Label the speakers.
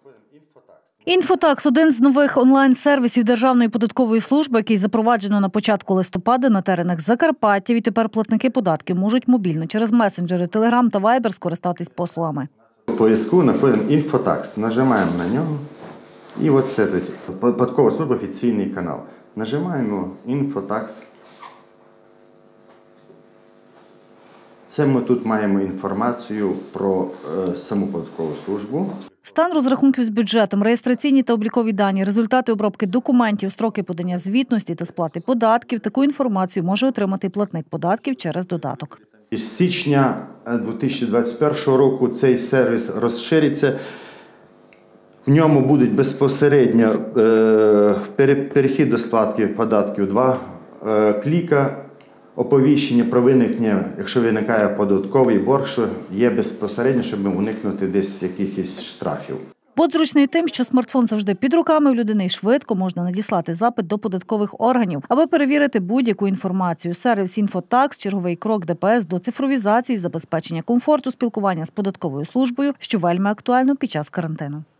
Speaker 1: Інфотакс – один з нових онлайн-сервісів Державної податкової служби, який запроваджено на початку листопада на теренах Закарпаття. І тепер платники податків можуть мобільно через месенджери Telegram та Viber скористатись послугами.
Speaker 2: У поиску знаходимо «Інфотакс», нажимаємо на нього і от це тут податкова служба офіційний канал. Нажимаємо «Інфотакс». Це ми тут маємо інформацію про саму податкову службу.
Speaker 1: Стан розрахунків з бюджетом, реєстраційні та облікові дані, результати обробки документів, строки подання звітності та сплати податків – таку інформацію може отримати платник податків через додаток.
Speaker 2: З січня 2021 року цей сервіс розшириться. В ньому будуть безпосередньо перехід до сплати податків 2 кліка, оповіщення про виникнення, якщо виникає податковий борг, що є безпосередньо, щоб уникнути десь якихось штрафів.
Speaker 1: Бот зручний тим, що смартфон завжди під руками у людини і швидко можна надіслати запит до податкових органів, аби перевірити будь-яку інформацію. Сервіс «Інфотакс» – черговий крок ДПС до цифровізації, забезпечення комфорту спілкування з податковою службою, що вельми актуально під час карантину.